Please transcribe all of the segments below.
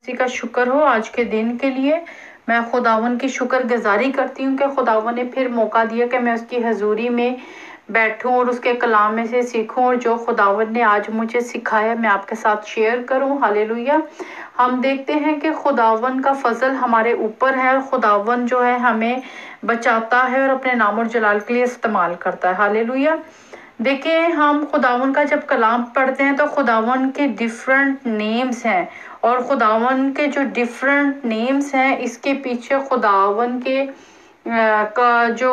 किसी का शुक्र हो आज के दिन के लिए। मैं खुदावन की शुक्रगुजारी करती हूँ कि खुदावन ने फिर मौका दिया कि मैं उसकी हजूरी में बैठूं और उसके कलाम में से सीखूं, और जो खुदावन ने आज मुझे सिखाया मैं आपके साथ शेयर करूं। हालेलुया। हम देखते हैं कि खुदावन का फजल हमारे ऊपर है, और खुदावन जो है हमें बचाता है और अपने नाम और जलाल के लिए इस्तेमाल करता है। हालेलुया। देखिए, हम खुदावन का जब कलाम पढ़ते हैं तो खुदावन के डिफरेंट नेम्स हैं, और खुदावन के जो डिफरेंट नेम्स हैं इसके पीछे खुदावन के का जो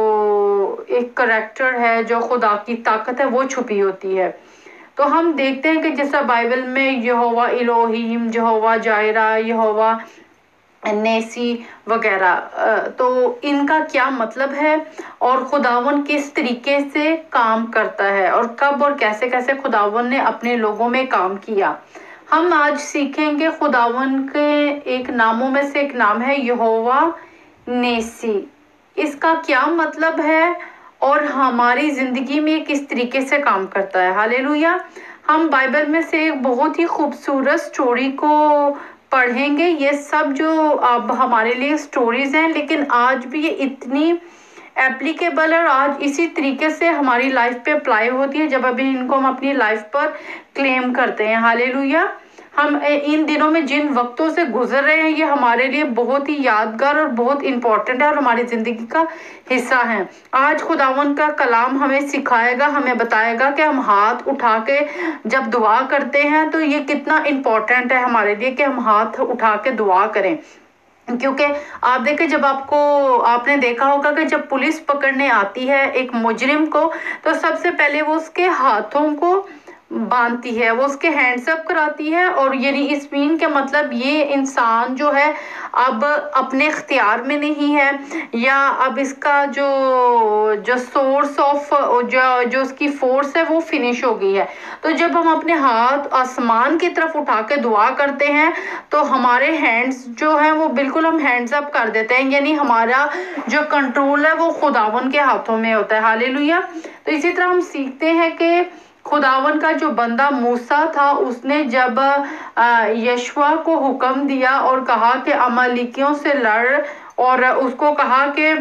एक करेक्टर है, जो खुदा की ताकत है वो छुपी होती है। तो हम देखते हैं कि जैसा बाइबल में यहोवा इलोहीम, यहोवा जायरा, यहोवा नेसी वगैरह, तो इनका क्या मतलब है और खुदावन किस तरीके से काम करता है और कब और कैसे कैसे खुदावन ने अपने लोगों में काम किया, हम आज सीखेंगे। खुदावन के एक नामों में से एक नाम है यहोवा नेसी। इसका क्या मतलब है और हमारी जिंदगी में किस तरीके से काम करता है। हालेलुया। हम बाइबल में से एक बहुत ही खूबसूरत स्टोरी को पढ़ेंगे। ये सब जो अब हमारे लिए स्टोरीज हैं, लेकिन आज भी ये इतनी एप्लीकेबल और आज इसी तरीके से हमारी लाइफ पे अप्लाई होती है जब अभी इनको हम अपनी लाइफ पर क्लेम करते हैं। हालेलुया। हम इन दिनों में जिन वक्तों से गुजर रहे हैं ये हमारे लिए बहुत ही यादगार और बहुत इंपॉर्टेंट है और हमारी जिंदगी का हिस्सा है। आज खुदावन का कलाम हमें सिखाएगा, हमें बताएगा कि हम हाथ उठा के जब दुआ करते हैं तो ये कितना इंपॉर्टेंट है हमारे लिए कि हम हाथ उठा के दुआ करें। क्योंकि आप देखें, जब आपने देखा होगा कि जब पुलिस पकड़ने आती है एक मुजरिम को, तो सबसे पहले वो उसके हाथों को बांधती है, वो उसके हैंड्स अप कराती है, और यानी इस मीन के मतलब ये इंसान जो है अब अपने इख्तियार में नहीं है, या अब इसका जो सोर्स ऑफ जो उसकी फोर्स है वो फिनिश हो गई है। तो जब हम अपने हाथ आसमान की तरफ उठा के दुआ करते हैं तो हमारे हैंड्स जो है वो बिल्कुल हम हैंड्स अप कर देते हैं, यानी हमारा जो कंट्रोल है वो खुदावन के हाथों में होता है। हालेलुया। तो इसी तरह हम सीखते हैं कि खुदावन का जो बंदा मूसा था, उसने जब यशवा को हुक्म दिया और कहा कि अमालेकियों से लड़, और उसको कहा कि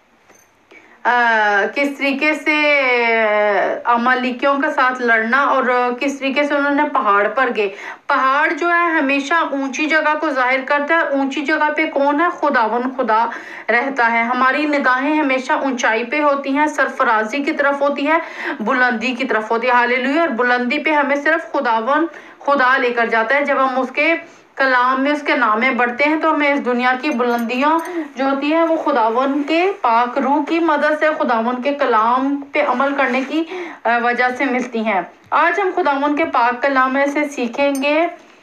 किस तरीके से अमालेकियों के साथ लड़ना, और किस तरीके से उन्होंने पहाड़ पर गए। पहाड़ जो है हमेशा ऊंची जगह को जाहिर करता है। ऊंची जगह पे कौन है? खुदावन खुदा रहता है। हमारी निगाहें हमेशा ऊंचाई पे होती हैं, सरफराजी की तरफ होती है, बुलंदी की तरफ होती है। हालेलुया। और बुलंदी पे हमें सिर्फ खुदावन खुदा लेकर जाता है। जब हम उसके कलाम में उसके नाम में बढ़ते हैं तो हमें इस दुनिया की बुलंदियां जो होती हैं वो खुदावन के पाक रूह की मदद से, खुदावन के कलाम पे अमल करने की वजह से मिलती हैं। आज हम खुदावन के पाक कलाम में से सीखेंगे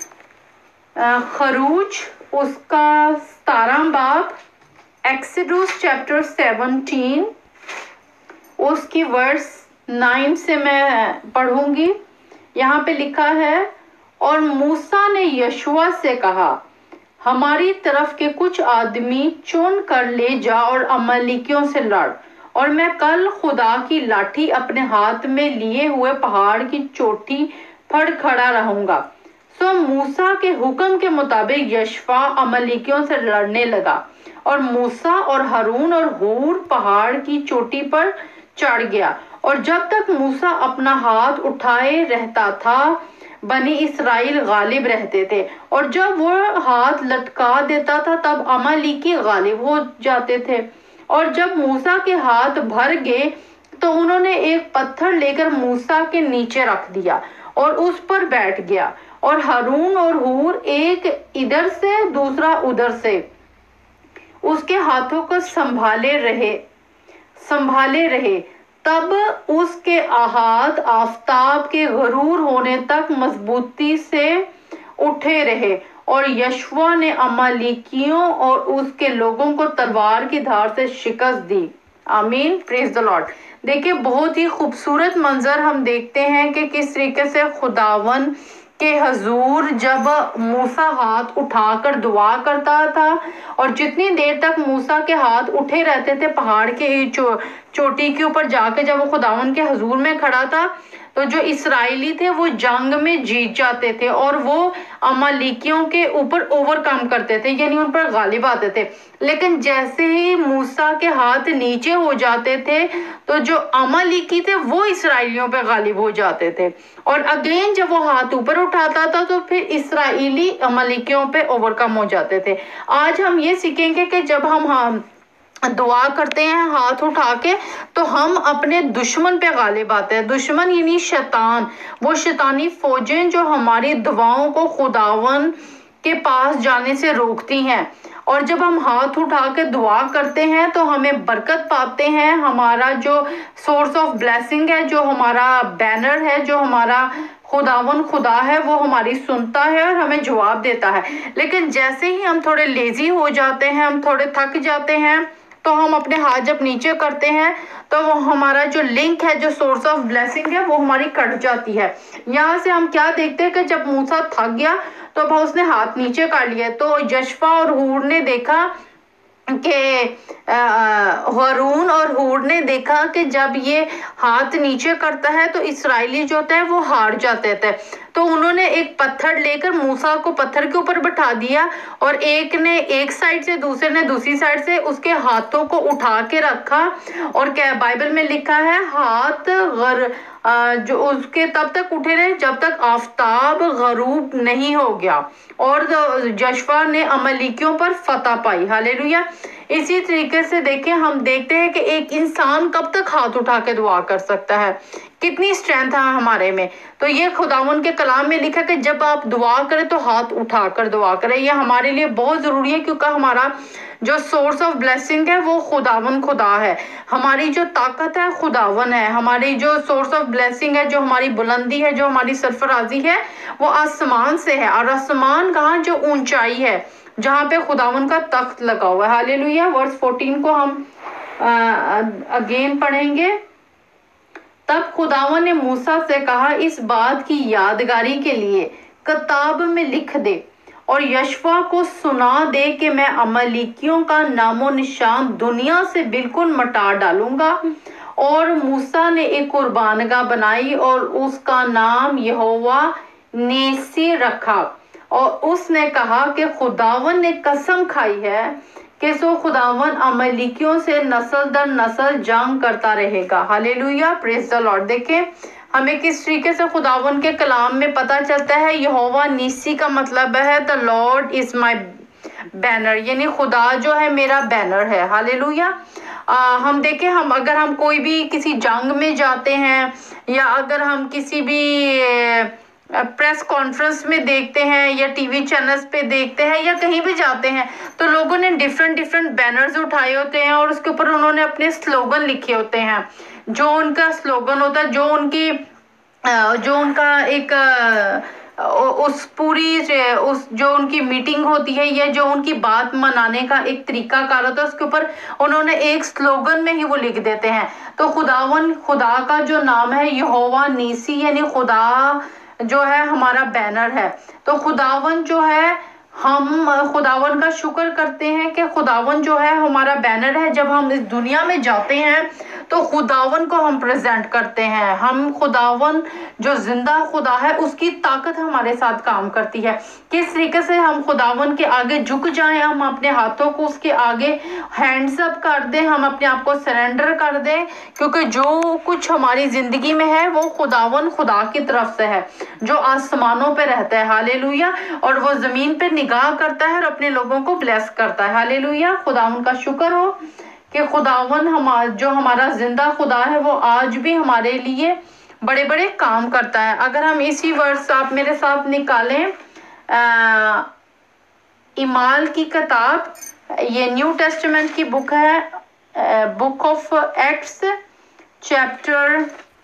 खरूज उसका 17 बाब, एक्सोडस चैप्टर 17 उसकी वर्स 9 से मैं पढ़ूंगी। यहाँ पे लिखा है, और मूसा ने यशवा से कहा, हमारी तरफ के कुछ आदमी चुन कर ले जा और अमालेकियों से लड़, और मैं कल खुदा की लाठी अपने हाथ में लिए हुए पहाड़ की चोटी पर खड़ा रहूंगा। सो मूसा के हुक्म के मुताबिक यशवा अमालेकियों से लड़ने लगा, और मूसा और हारून और हूर पहाड़ की चोटी पर चढ़ गया। और जब तक मूसा अपना हाथ उठाए रहता था बनी इसराइल गालिब रहते थे, और जब वो हाथ लटका देता था तब अमालेकी गालिब हो जाते थे। और जब मूसा के हाथ भर गए तो उन्होंने एक पत्थर लेकर मूसा के नीचे रख दिया और उस पर बैठ गया, और हारून और हूर एक इधर से दूसरा उधर से उसके हाथों को संभाले रहे। तब उसके हाथ आफताब के गरूर होने तक मजबूती से उठे रहे, और यशवा ने अमालेकियों और उसके लोगों को तलवार की धार से शिकस्त दी। आमीन। Praise the Lord. देखिए, बहुत ही खूबसूरत मंजर हम देखते हैं कि किस तरीके से खुदावन के हजूर जब मूसा हाथ उठाकर दुआ करता था, और जितनी देर तक मूसा के हाथ उठे रहते थे पहाड़ के चोटी के ऊपर जाके, जब वो खुदावन के हजूर में खड़ा था تو جو اسرائیلی تھے وہ جنگ میں جیت جاتے تھے اور وہ عمالیکیوں کے اوپر اوورکم کرتے تھے، یعنی ان پر غالب آتے تھے۔ لیکن جیسے ہی موسیٰ کے ہاتھ نیچے ہو جاتے تھے تو جو عمالیکی تھے وہ اسرائیلیوں پہ غالب ہو جاتے تھے، اور اگین جب وہ ہاتھ اوپر اٹھاتا تھا تو پھر اسرائیلی عمالیکیوں پہ اوورکم ہو جاتے تھے۔ آج ہم یہ سیکھیں گے کہ جب ہم دعا کرتے ہیں ہاتھ اٹھا کے تو ہم اپنے دشمن پہ غالب آتے ہیں۔ دشمن یعنی شیطان، وہ شیطانی فوجیں جو ہماری دعاؤں کو خداوند کے پاس جانے سے روکتی ہیں، اور جب ہم ہاتھ اٹھا کے دعا کرتے ہیں تو ہمیں برکت پاتے ہیں۔ ہمارا جو سورس آف بلیسنگ ہے، جو ہمارا بینر ہے، جو ہمارا خداوند خدا ہے، وہ ہماری سنتا ہے اور ہمیں جواب دیتا ہے۔ لیکن جیسے ہی ہم تھوڑے لیزی ہو جاتے ہیں، ہم تھوڑے تھک جاتے ہیں، تو ہم اپنے ہاتھ جب نیچے کرتے ہیں تو وہ ہمارا جو لنک ہے، جو سورس آف بلیسنگ ہے، وہ ہماری کٹ جاتی ہے۔ یہاں سے ہم کیا دیکھتے ہیں کہ جب موسیٰ تھک گیا تو اب اس نے ہاتھ نیچے کر لیا، تو یشفا اور ہور نے دیکھا کہ ہارون اور ہور نے دیکھا کہ جب یہ ہاتھ نیچے کرتا ہے تو اسرائیلی جو ہوتا ہے وہ ہار جاتے تھے۔ تو انہوں نے ایک پتھر لے کر موسیٰ کو پتھر کے اوپر بٹھا دیا، اور ایک نے ایک سائڈ سے، دوسرے نے دوسری سائڈ سے اس کے ہاتھوں کو اٹھا کے رکھا، اور کیا بائبل میں لکھا ہے، ہاتھ جو اس کے تب تک اٹھے رہے جب تک آفتاب غروب نہیں ہو گیا، اور یشفا نے عمالیکیوں پر فتح پائی۔ ہاللیلویہ۔ اسی طریقے سے دیکھیں، ہم دیکھتے ہیں کہ ایک انسان کب تک ہاتھ اٹھا کے دعا کر سکتا ہے، کتنی اسٹرینتھ ہے ہمارے میں۔ تو یہ خداوند کے کلام میں لکھا کہ جب آپ دعا کریں تو ہاتھ اٹھا کر دعا کریں۔ یہ ہمارے لیے بہت ضروری ہے، کیونکہ ہمارا جو سورس آف بلیسنگ ہے وہ خداوند خدا ہے۔ ہماری جو طاقت ہے خداوند ہے، ہماری جو سورس آف بلیسنگ ہے، جو ہماری بلندی ہے، جو ہماری سرفرازی ہے، وہ آسمان سے ہے۔ اور آسمان کہاں؟ جو اونچائی ہے، جہاں پہ خداوند کا تخت لگا ہوا ہے۔ ہاللیلویہ۔ ورس 14 کو ہم اگین پڑھیں گے۔ تب خداوند نے موسیٰ سے کہا، اس بات کی یادگاری کے لیے کتاب میں لکھ دے اور یشفا کو سنا دے کہ میں عمالیکیوں کا نام و نشان دنیا سے بالکل مٹا ڈالوں گا۔ اور موسیٰ نے ایک قربان گاہ بنائی اور اس کا نام یہوہ نیسی رکھا، اور اس نے کہا کہ خداوند نے قسم کھائی ہے کہ سو خداوند عمالیکیوں سے نسل در نسل جنگ کرتا رہے گا۔ ہاللیلویہ، پریز دی لارڈ۔ دیکھیں ہمیں کس طریقے سے خداوند کے کلام میں پتہ چلتا ہے۔ یہوہ نیسی کا مطلب ہے the Lord is my banner، یعنی خدا جو ہے میرا بینر ہے۔ ہاللیلویہ۔ ہم دیکھیں، اگر ہم کوئی بھی کسی جنگ میں جاتے ہیں، یا اگر ہم کسی بھی پریس کانفرنس میں دیکھتے ہیں، یا ٹی وی چینلز پہ دیکھتے ہیں، یا کہیں بھی جاتے ہیں، تو لوگوں نے ڈیفرنٹ بینرز اٹھائے ہوتے ہیں، اور اس کے اوپر انہوں نے اپنے سلوگن لکھے ہوتے ہیں۔ جو ان کا سلوگن ہوتا ہے، جو ان کا ایک جو ان کی میٹنگ ہوتی ہے، یا جو ان کی بات منانے کا ایک طریقہ کار ہوتا ہے، اس کے اوپر انہوں نے ایک سلوگن میں ہی وہ لکھ دیتے ہیں۔ تو خدا کا جو نام ہے یہوہ نیسی، یعنی خدا جو ہے ہمارا بینر ہے۔ تو خداوند جو ہے، ہم خداوند کا شکر کرتے ہیں کہ خداوند جو ہے ہمارا بینر ہے۔ جب ہم اس دنیا میں جاتے ہیں تو خداوند کو ہم پریزنٹ کرتے ہیں۔ ہم خداوند جو زندہ خدا ہے، اس کی طاقت ہمارے ساتھ کام کرتی ہے۔ کس طریقے سے ہم خداوند کے آگے جھک جائیں، ہم اپنے ہاتھوں کو اس کے آگے ہینڈز اپ کر دیں، ہم اپنے آپ کو سرنڈر کر دیں، کیونکہ جو کچھ ہماری زندگی میں ہے وہ خداوند خدا کی طرف سے ہے، جو آسمانوں پہ رہتا ہے۔ ہاللیلویہ۔ اور وہ زمین پہ نگاہ کرتا ہے اور اپنے لوگوں کو بلیس کرتا ہے۔ ہاللیلویہ۔ خداوند کا شکر ہو کہ خداوند جو ہمارا زندہ خدا ہے، وہ آج بھی ہمارے لیے بڑے بڑے کام کرتا ہے۔ اگر ہم اسی ورس آپ میرے ساتھ نکالیں، اعمال کی کتاب، یہ نیو ٹیسٹمنٹ کی بک ہے، بک آف ایکٹس چیپٹر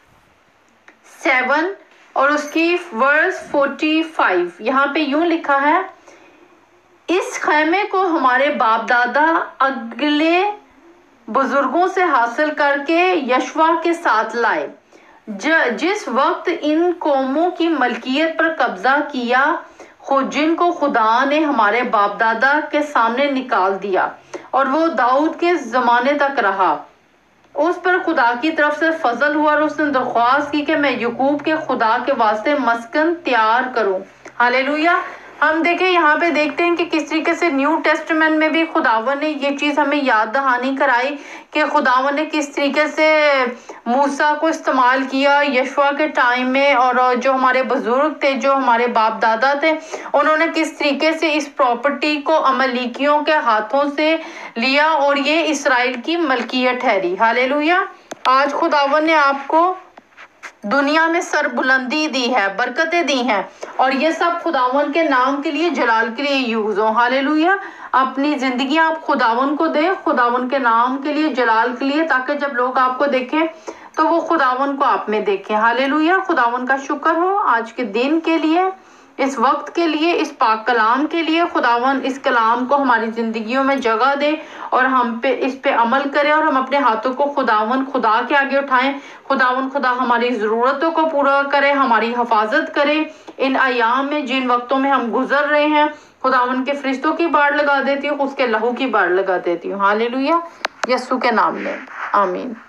7 اور اس کی ورس 45۔ یہاں پہ یوں لکھا ہے، اس خیمے کو ہمارے باپ دادا اگلے بزرگوں سے حاصل کر کے یشوا کے ساتھ لائے، جس وقت ان قوموں کی ملکیت پر قبضہ کیا، خود جن کو خدا نے ہمارے باپ دادا کے سامنے نکال دیا، اور وہ داؤد کے زمانے تک رہا، اس پر خدا کی طرف سے فضل ہوا اور اس نے درخواست کی کہ میں یعقوب کے خدا کے واسطے مسکن تیار کروں۔ ہالےلویا۔ ہم دیکھیں یہاں پہ دیکھتے ہیں کہ کس طریقے سے نیو ٹیسٹمنٹ میں بھی خداوند نے یہ چیز ہمیں یاد دہانی کرائی کہ خداوند نے کس طریقے سے موسیٰ کو استعمال کیا یشوع کے ٹائم میں، اور جو ہمارے بزرگ تھے، جو ہمارے باپ دادا تھے، انہوں نے کس طریقے سے اس پراپرٹی کو عملیکیوں کے ہاتھوں سے لیا اور یہ اسرائیل کی ملکیت ٹھہری۔ ہالےلویا۔ آج خداوند نے آپ کو دنیا میں سربلندی دی ہے، برکتیں دی ہیں، اور یہ سب خداوند کے نام کے لیے، جلال کے لیے یوز ہو۔ ہالےلویا۔ اپنی زندگیاں آپ خداوند کو دیں، خداوند کے نام کے لیے، جلال کے لیے، تاکہ جب لوگ آپ کو دیکھیں تو وہ خداوند کو آپ میں دیکھیں۔ ہالےلویا۔ خداوند کا شکر ہو آج کے دن کے لیے، اس وقت کے لیے، اس پاک کلام کے لیے۔ خداوند اس کلام کو ہماری زندگیوں میں جگہ دے اور ہم پہ اس پہ عمل کرے، اور ہم اپنے ہاتھوں کو خداوند خدا کے آگے اٹھائیں۔ خداوند خدا ہماری ضرورتوں کو پورا کرے، ہماری حفاظت کرے ان ایام میں جن وقتوں میں ہم گزر رہے ہیں۔ خداوند کے فرشتوں کی باڑ لگا دیتی ہوں، اس کے لہو کی باڑ لگا دیتی ہوں۔ ہالےلویا۔ یسوع کے نام میں آمین۔